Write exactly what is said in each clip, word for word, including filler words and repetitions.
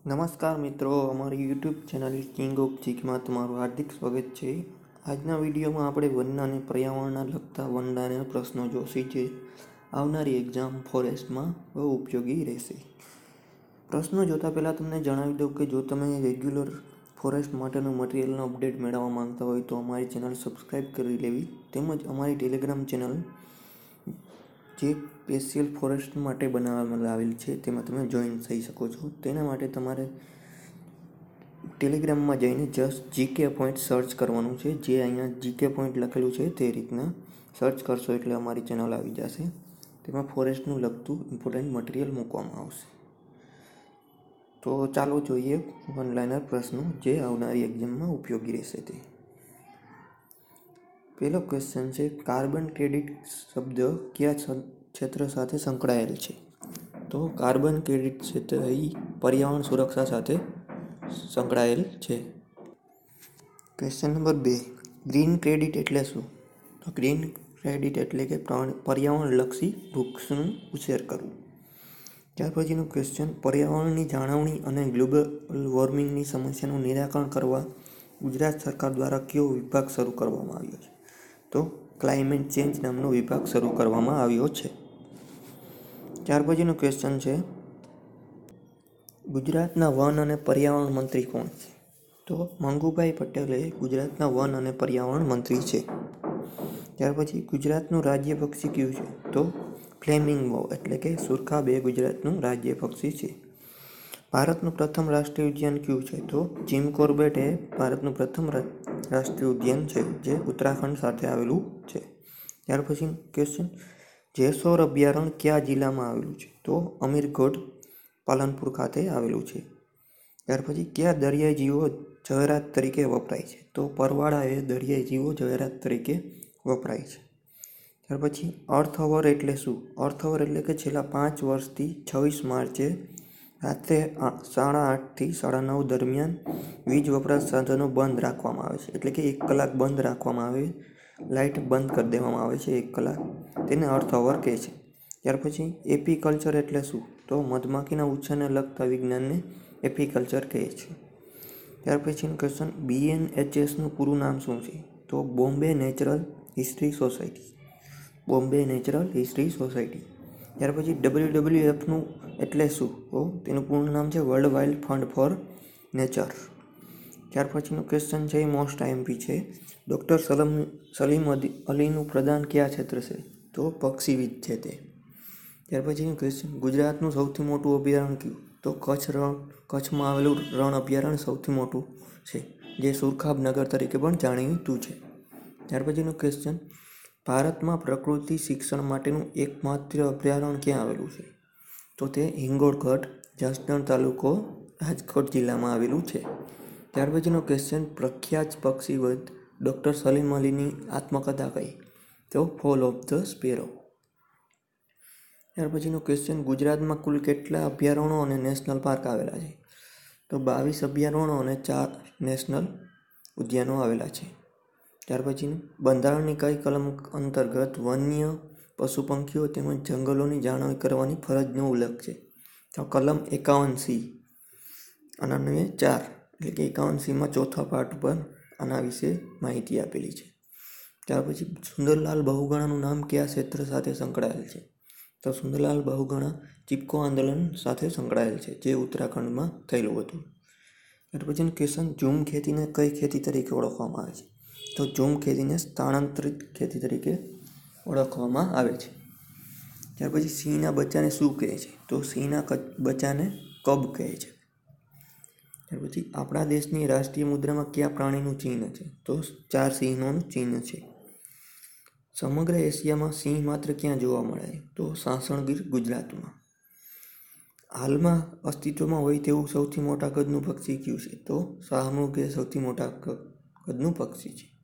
નમસ્કાર મિત્રો, અમારી યુટ્યુબ ચેનલ કિંગ ઓફ ચીકમાં તમારું હાર્દિક સ્વાગત છે. આજના વિડીયોમાં આપણે વન અને પર્યાવરણના લગતા વનદાના પ્રશ્નો જોશી જે આવનારી એક્ઝામ ફોરેસ્ટમાં બહુ ઉપયોગી રહેશે. પ્રશ્નો જોતા પહેલાં તમને જણાવી દઉં કે જો તમે રેગ્યુલર ફોરેસ્ટ માટેનું મટીરિયલનો અપડેટ મેળવવા માંગતા હોય તો અમારી ચેનલ સબસ્ક્રાઈબ કરી લેવી, તેમજ અમારી ટેલિગ્રામ ચેનલ જે સ્પેશિયલ ફોરેસ્ટ માટે બનાવવામાં આવેલ છે તેમાં તમે જોઈન થઈ શકો છો. તેના માટે તમારે ટેલિગ્રામમાં જઈને જસ્ટ જીકે પોઈન્ટ સર્ચ કરવાનું છે. જે અહીંયા જીકે પોઈન્ટ લખેલું છે તે રીતના સર્ચ કરશો એટલે અમારી ચેનલ આવી જશે. તેમાં ફોરેસ્ટનું લગતું ઇમ્પોર્ટન્ટ મટીરિયલ મૂકવામાં આવશે. તો ચાલો જોઈએ વન લાઇનર પ્રશ્નો જે આવનારી એક્ઝામમાં ઉપયોગી રહેશે તે. પહેલો ક્વેશ્ચન છે, કાર્બન ક્રેડિટ શબ્દ કયા ક્ષેત્ર સાથે સંકળાયેલ છે? તો કાર્બન ક્રેડિટ ક્ષેત્ર એ પર્યાવરણ સુરક્ષા સાથે સંકળાયેલ છે. ક્વેશ્ચન નંબર બે, ગ્રીન ક્રેડિટ એટલે શું? તો ગ્રીન ક્રેડિટ એટલે કે પર્યાવરણલક્ષી વૃક્ષનું ઉછેર કરવું. ત્યાર પછીનો ક્વેશ્ચન, પર્યાવરણની જાળવણી અને ગ્લોબલ વોર્મિંગની સમસ્યાનું નિરાકરણ કરવા ગુજરાત સરકાર દ્વારા કયો વિભાગ શરૂ કરવામાં આવ્યો છે? તો ક્લાઇમેટ ચેન્જ નામનો વિભાગ શરૂ કરવામાં આવ્યો છે. ત્યાર પછીનો ક્વેશ્ચન છે, ગુજરાતના વન અને પર્યાવરણ મંત્રી કોણ છે? તો મંગુભાઈ પટેલ એ ગુજરાતના વન અને પર્યાવરણ મંત્રી છે. ત્યાર પછી ગુજરાતનું રાજ્ય પક્ષી કયું છે? તો ફ્લેમિંગો એટલે કે સુરખાબ એ ગુજરાતનું રાજ્ય પક્ષી છે. ભારતનું પ્રથમ રાષ્ટ્રીય ઉદ્યાન કયું છે? તો જીમ કોર્બેટ એ ભારતનું પ્રથમ રાષ્ટ્રીય ઉદ્યાન છે જે ઉત્તરાખંડ સાથે આવેલું છે. ત્યાર પછી ક્વેશ્ચન, જેસોર અભયારણ્ય કયા જિલ્લામાં આવેલું છે? તો અમીરગઢ પાલનપુર ખાતે આવેલું છે. ત્યાર પછી કયા દરિયાઈ જીવો જવેરાત તરીકે વપરાય છે? તો પરવાળા એ દરિયાઈ જીવો જવેરાત તરીકે વપરાય છે. ત્યાર પછી અર્થ અવર એટલે શું? અર્થ અવર એટલે કે છેલ્લા પાંચ વર્ષથી છવ્વીસ માર્ચે રાત્રે સાડા આઠથી સાડા નવ દરમિયાન વીજ વપરાશ સાધનો બંધ રાખવામાં આવે છે. એટલે કે એક કલાક બંધ રાખવામાં આવે, લાઇટ બંધ કરી દેવામાં આવે છે એક કલાક, તેને અર્થ અવર કહે છે. ત્યાર પછી એપીકલ્ચર એટલે શું? તો મધમાખીના ઉછેરને લગતા વિજ્ઞાનને એપીકલ્ચર કહે છે. ત્યાર પછીનું ક્વેશ્ચન, બીએનએચએસનું પૂરું નામ શું છે? તો Bombay natural history society. Bombay natural history society. ત્યાર પછી ડબલ્યુ ડબલ્યુ એફનું એટલે શું? તો તેનું પૂર્ણ નામ છે world wild fund for nature. ત્યાર પછીનું ક્વેશ્ચન છે એ મોસ્ટ આઈએમપી છે, ડૉક્ટર સલમ સલીમ અલીનું પ્રદાન કયા ક્ષેત્ર છે? તો પક્ષીવિદ છે તે. ત્યાર પછીનું ક્વેશ્ચન, ગુજરાતનું સૌથી મોટું અભયારણ્ય કયું? તો કચ્છ રણ કચ્છમાં આવેલું રણ અભયારણ્ય સૌથી મોટું છે જે સુરખાબ નગર તરીકે પણ જાણીતું છે. ત્યાર પછીનું ક્વેશ્ચન, ભારતમાં પ્રકૃતિ શિક્ષણ માટેનું એકમાત્ર અભયારણ્ય ક્યાં આવેલું છે? તો તે હિંગોળગઢ, જસદણ તાલુકો, રાજકોટ જિલ્લામાં આવેલું છે. ત્યાર પછીનો ક્વેશ્ચન, પ્રખ્યાત પક્ષીવિદ ડૉક્ટર સલીમ અલીની આત્મકથા કઈ? તો ફોલ ઓફ ધ સ્પેરો. ત્યાર પછીનો ક્વેશ્ચન, ગુજરાતમાં કુલ કેટલા અભયારણ્યો અને નેશનલ પાર્ક આવેલા છે? તો બાવીસ અભયારણ્યો અને ચાર નેશનલ ઉદ્યાનો આવેલા છે. ત્યાર પછીનું, બંધારણની કઈ કલમ અંતર્ગત વન્ય પશુ પંખીઓ તેમજ જંગલોની જાળવણી કરવાની ફરજનો ઉલ્લેખ છે? તો કલમ એકાવન સી અને ચાર એટલે કે એકાવન સીમાં ચોથા પાર્ટ પર આના વિશે માહિતી આપેલી છે. ત્યાર પછી સુંદરલાલ બહુગણાનું નામ કયા ક્ષેત્ર સાથે સંકળાયેલ છે? તો સુંદરલાલ બહુગણા ચિપકો આંદોલન સાથે સંકળાયેલ છે જે ઉત્તરાખંડમાં થયેલું હતું. ત્યાર પછીનું ક્વેશ્ચન, ઝૂમ ખેતીને કઈ ખેતી તરીકે ઓળખવામાં આવે છે? તો ઝૂમ ખેતીને સ્થાનાંતરિત ખેતી તરીકે ઓળખવામાં આવે છે. ત્યાર પછી સિંહના બચ્ચાને શું કહે છે? તો સિંહના બચ્ચાને કબ કહે છે. ત્યાર પછી આપણા દેશની રાષ્ટ્રીય મુદ્રામાં કયા પ્રાણીનું ચિહ્ન છે? તો ચાર સિંહનું ચિહ્ન છે. સમગ્ર એશિયામાં સિંહ માત્ર ક્યાં જોવા મળે છે? તો સાસણગીર, ગુજરાતમાં. હાલમાં અસ્તિત્વમાં હોય તેવું સૌથી મોટા કદનું પક્ષી કયું છે? તો શાહમૃગ એ સૌથી મોટા કદનું પક્ષી છે.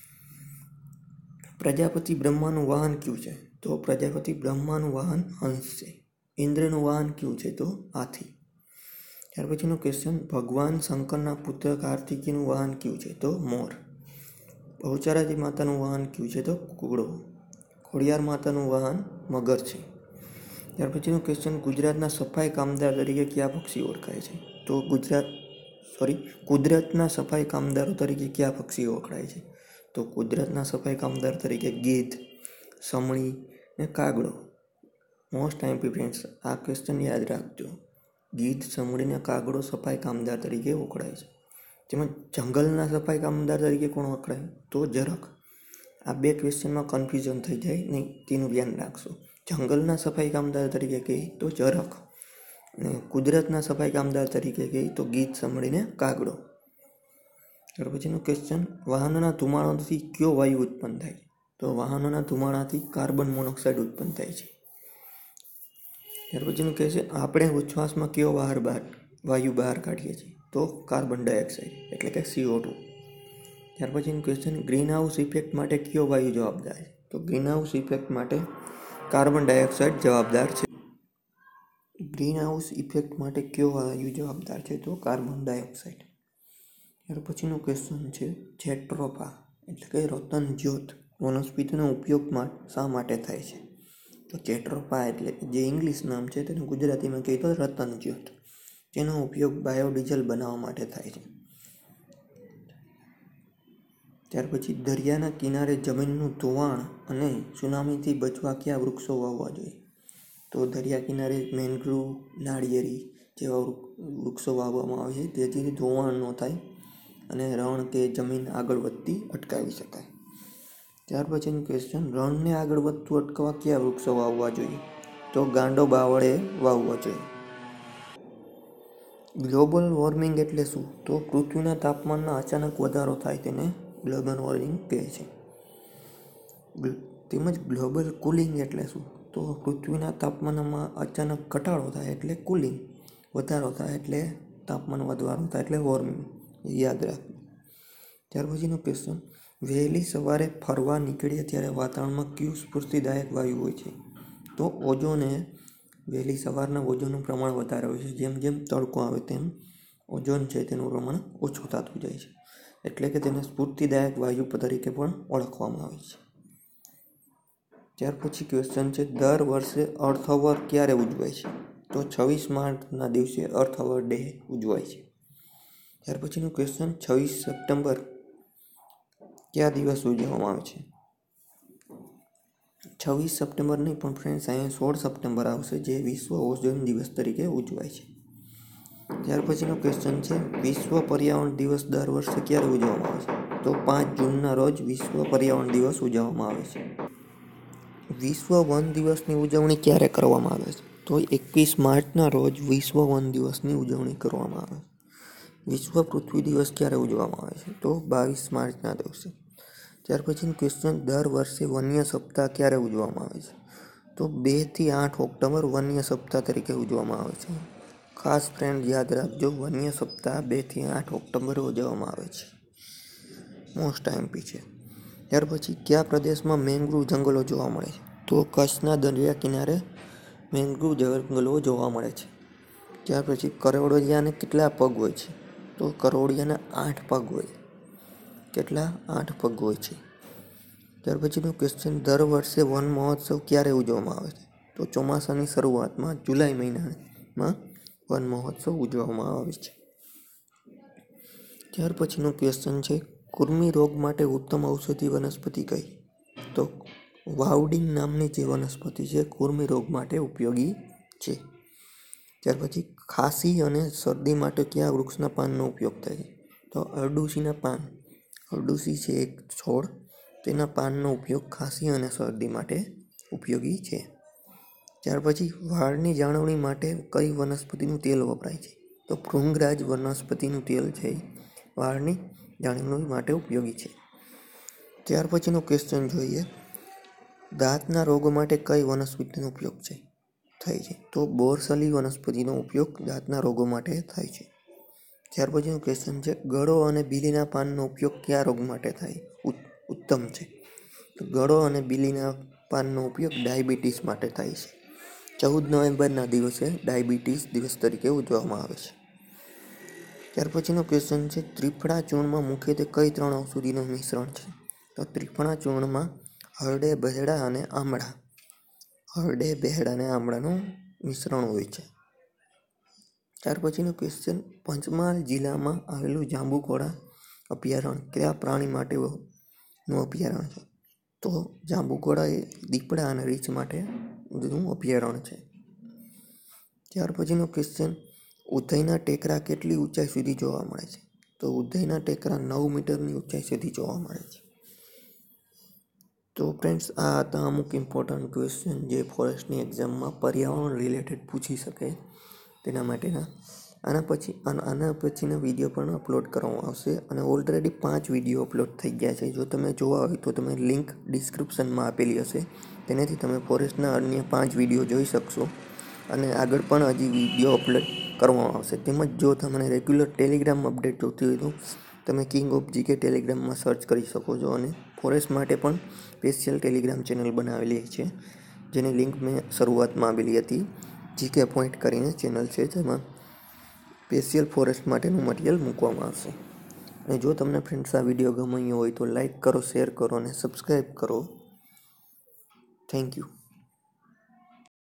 પ્રજાપતિ બ્રહ્માનું વાહન કયું છે? તો પ્રજાપતિ બ્રહ્માનું વાહન હંસ છે. ઇન્દ્રનું વાહન કયું છે? તો હાથી. ત્યાર પછીનો ક્વેશ્ચન, ભગવાન શંકરના પુત્ર કાર્તિકેયનું વાહન કયું છે? તો મોર. બહુચરાજી માતાનું વાહન કયું છે? તો ઘોડો. ખોડિયાર માતાનું વાહન મગર છે. ત્યાર પછીનો ક્વેશ્ચન, ગુજરાતના સફાઈ કામદાર તરીકે કયા પક્ષી ઓળખાય છે? તો ગુજરાત સોરી કુદરતના સફાઈ કામદારો તરીકે કયા પક્ષીઓ ઓળખાય છે? તો કુદરતના સફાઈ કામદાર તરીકે ગીધ, સમણી ને કાગડો. મોસ્ટ આઈમ્પી ફ્રેન્ડ્સ, આ ક્વેશ્ચન યાદ રાખજો. ગીધ, સમણી ને કાગડો સફાઈ કામદાર તરીકે ઓળખાય છે. તેમજ જંગલના સફાઈ કામદાર તરીકે કોણ ઓળખાય? તો ઝરખ. આ બે ક્વેશ્ચનમાં કન્ફ્યુઝન થઈ જાય નહીં, તેનું ધ્યાન રાખશો. જંગલના સફાઈ કામદાર તરીકે કહે તો ઝરખ, અને કુદરતના સફાઈ કામદાર તરીકે કહે તો ગીધ, સમણી ને કાગડો. ત્યાર પછીનો ક્વેશ્ચન, વાહનોના ધુમાડાથી કયો વાયુ ઉત્પન્ન થાય છે? તો વાહનોના ધુમાડાથી કાર્બન મોનોક્સાઇડ ઉત્પન્ન થાય છે. ત્યાર પછીનું કહે છે, આપણે ઉચ્છ્વાસમાં કયો બહાર બહાર વાયુ બહાર કાઢીએ છીએ? તો કાર્બન ડાયોક્સાઇડ એટલે કે સીઓ ટુ. ત્યાર પછીનું ક્વેશ્ચન, ગ્રીન હાઉસ ઇફેક્ટ માટે કયો વાયુ જવાબદાર છે? તો ગ્રીન હાઉસ ઇફેક્ટ માટે કાર્બન ડાયોક્સાઇડ જવાબદાર છે. ગ્રીન હાઉસ ઇફેક્ટ માટે કયો વાયુ જવાબદાર છે? તો કાર્બન ડાયોક્સાઇડ. ત્યાર પછીનો ક્વેશ્ચન છે, જેટ્રોફા એટલે કે રતન જ્યોત વનસ્પતિનો ઉપયોગ શા માટે થાય છે? તો જેટ્રોફા એટલે જે ઇંગ્લિશ નામ છે તેનું ગુજરાતીમાં કહીએ તો રતન જ્યોત, તેનો ઉપયોગ બાયોડીઝલ બનાવવા માટે થાય છે. ત્યાર પછી, દરિયાના કિનારે જમીનનું ધોવાણ અને સુનામીથી બચવા કયા વૃક્ષો વાવવા જોઈએ? તો દરિયા કિનારે મેંગ્રુવ, નાળિયેરી જેવા વૃક્ષો વાવવામાં આવે છે, જેથી ધોવાણ ન થાય અને રણ કે જમીન આગળ વધતી અટકાવી શકાય. ત્યાર પછીનું ક્વેશ્ચન, રણને આગળ વધતું અટકાવવા કયા વૃક્ષો વાવવા જોઈએ? તો ગાંડો બાવળે વાવવા જોઈએ. ગ્લોબલ વોર્મિંગ એટલે શું? તો પૃથ્વીના તાપમાનમાં અચાનક વધારો થાય તેને ગ્લોબલ વોર્મિંગ કહે છે. તેમજ ગ્લોબલ કુલિંગ એટલે શું? તો પૃથ્વીના તાપમાનમાં અચાનક ઘટાડો થાય એટલે કુલિંગ, વધારો થાય એટલે તાપમાન વધવાનો થાય એટલે વોર્મિંગ. યાદ રાખવું. ત્યાર પછીનો ક્વેશ્ચન, વહેલી સવારે ફરવા નીકળીએ ત્યારે વાતાવરણમાં કયું સ્ફૂર્તિદાયક વાયુ હોય છે? તો ઓઝોન. વહેલી સવારના ઓઝોનનું પ્રમાણ વધારે હોય છે. જેમ જેમ તડકો આવે તેમ ઓઝોન છે તેનું પ્રમાણ ઓછું થતું જાય છે, એટલે કે તેને સ્ફૂર્તિદાયક વાયુ તરીકે પણ ઓળખવામાં આવે છે. ત્યાર પછી ક્વેશ્ચન છે, દર વર્ષે અર્થ અવર ક્યારે ઉજવાય છે? તો છવ્વીસ માર્ચના દિવસે અર્થ અવર ડે ઉજવાય છે. ત્યાર પછીનું ક્વેશ્ચન, છવ્વીસ સપ્ટેમ્બર કયા દિવસ ઉજવવામાં આવે છે? છવ્વીસ સપ્ટેમ્બર નહીં પણ ફ્રેન્ડ્સ અહીંયા સોળ સપ્ટેમ્બર આવશે, જે વિશ્વ ઓઝોન દિવસ તરીકે ઉજવાય છે. ત્યાર પછીનો ક્વેશ્ચન છે, વિશ્વ પર્યાવરણ દિવસ દર વર્ષે ક્યારે ઉજવવામાં આવે છે? તો પાંચ જૂનના રોજ વિશ્વ પર્યાવરણ દિવસ ઉજવવામાં આવે છે. વિશ્વ વન દિવસની ઉજવણી ક્યારે કરવામાં આવે છે? તો એકવીસ માર્ચના રોજ વિશ્વ વન દિવસની ઉજવણી કરવામાં આવે છે. વિશ્વ પૃથ્વી દિવસ ક્યારે ઉજવવામાં આવે છે? તો બાવીસ માર્ચના દિવસે. ત્યાર પછીનું ક્વેશ્ચન, દર વર્ષે વન્ય સપ્તાહ ક્યારે ઉજવવામાં આવે છે? તો બે થી આઠ ઓક્ટોબર વન્ય સપ્તાહ તરીકે ઉજવવામાં આવે છે. ખાસ ફ્રેન્ડ યાદ રાખજો, વન્ય સપ્તાહ બે થી આઠ ઓક્ટોબર ઉજવવામાં આવે છે. મોસ્ટ આઈમ્પી છે. ત્યાર પછી, કયા પ્રદેશમાં મેંગ્રુવ જંગલો જોવા મળે છે? તો કચ્છના દરિયા કિનારે મેંગ્રુવ જંગલો જોવા મળે છે. ત્યાર પછી, કરોળિયાને કેટલા પગ હોય છે? તો કરોળિયાના આઠ પગ હોય. કેટલા? આઠ પગ હોય છે. ત્યાર પછીનો ક્વેશ્ચન, દર વર્ષે વન મહોત્સવ ક્યારે ઉજવવામાં આવે છે? તો ચોમાસાની શરૂઆતમાં જુલાઈ મહિનામાં વન મહોત્સવ ઉજવવામાં આવે છે. ત્યાર પછીનો ક્વેશ્ચન છે, કૃમિ રોગ માટે ઉત્તમ ઔષધિ વનસ્પતિ કઈ? તો વાવડિંગ નામની જે વનસ્પતિ છે કૃમિ રોગ માટે ઉપયોગી છે. ત્યાર પછી, ખાંસી અને શરદી માટે કયા વૃક્ષના પાનનો ઉપયોગ થાય છે? તો અરડુસીના પાન. અરડુસી છે એક છોડ, તેના પાનનો ઉપયોગ ખાંસી અને શરદી માટે ઉપયોગી છે. ત્યાર પછી, વાળની જાળવણી માટે કઈ વનસ્પતિનું તેલ વપરાય છે? તો ભૃંગરાજ વનસ્પતિનું તેલ છે વાળની જાળવણી માટે ઉપયોગી છે. ત્યાર પછીનો ક્વેશ્ચન જોઈએ, દાંતના રોગો માટે કઈ વનસ્પતિનો ઉપયોગ છે થાય છે? તો બોરસલી વનસ્પતિનો ઉપયોગ દાંતના રોગો માટે થાય છે. ત્યાર પછીનો ક્વેશ્ચન છે, ગળો અને બીલીના પાનનો ઉપયોગ કયા રોગ માટે થાય ઉત્તમ છે? તો ગળો અને બીલીના પાનનો ઉપયોગ ડાયાબિટીસ માટે થાય છે. ચૌદ નવેમ્બરના દિવસે ડાયાબિટીસ દિવસ તરીકે ઉજવવામાં આવે છે. ત્યાર પછીનો ક્વેશ્ચન છે, ત્રિફળા ચૂર્ણમાં મુખ્યત્વે કઈ ત્રણ ઔષધિનું મિશ્રણ છે? તો ત્રિફળા ચૂર્ણમાં હરડે, બહેડા અને આમળા હરડે બેહડ અને આમળાનું મિશ્રણ હોય છે. ત્યાર પછીનો ક્વેશ્ચન, પંચમહાલ જિલ્લામાં આવેલું જાંબુઘોડા અભયારણ્ય કયા પ્રાણી માટેનું અભયારણ્ય છે? તો જાંબુઘોડા એ દીપડા અને રીંછ માટેનું અભયારણ્ય છે. ત્યાર પછીનો ક્વેશ્ચન, ઉધઈના ટેકરા કેટલી ઊંચાઈ સુધી જોવા મળે છે? તો ઉધઈના ટેકરા નવ મીટરની ઊંચાઈ સુધી જોવા મળે છે. તો ફ્રેન્ડ્સ, આ હતા અમુક ઇમ્પોર્ટન્ટ ક્વેશ્ચન જે ફોરેસ્ટની એક્ઝામમાં પર્યાવરણ રિલેટેડ પૂછી શકે તેના માટેના. આના પછી આના પછીના વિડીયો પણ અપલોડ કરવામાં આવશે અને ઓલરેડી પાંચ વિડીયો અપલોડ થઈ ગયા છે. જો તમે જોવા હોય તો તમે લિંક ડિસ્ક્રિપ્શનમાં આપેલી હશે, તેનાથી તમે ફોરેસ્ટના અન્ય પાંચ વિડીયો જોઈ શકશો અને આગળ પણ હજી વિડીયો અપલોડ કરવામાં આવશે. તેમજ જો તમને રેગ્યુલર ટેલિગ્રામ અપડેટ જોતી હોય તો તમે કિંગ ઓફ જીકે ટેલિગ્રામમાં સર્ચ કરી શકો છો અને ફોરેસ્ટ માટે પણ સ્પેશિયલ ટેલિગ્રામ ચેનલ બનાવેલી છે, જેની લિંક મેં શરૂઆતમાં આપેલી હતી. જીકે પોઈન્ટ કરીને ચેનલ છે, જેમાં સ્પેશિયલ ફોરેસ્ટ માટેનું મટીરિયલ મૂકવામાં આવશે. અને જો તમને ફ્રેન્ડ્સ આ વિડીયો ગમ્યો હોય તો લાઈક કરો, શેર કરો અને સબસ્ક્રાઈબ કરો. Thank you.